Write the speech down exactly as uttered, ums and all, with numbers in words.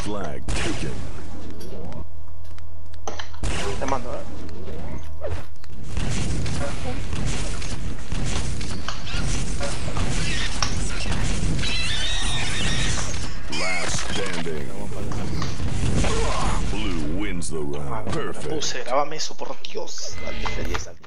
Flag taken. Te mando, eh. Last standing. Blue wins the round. Puse, Perfect. grábame eso, por Dios. Dale, feliz, dale.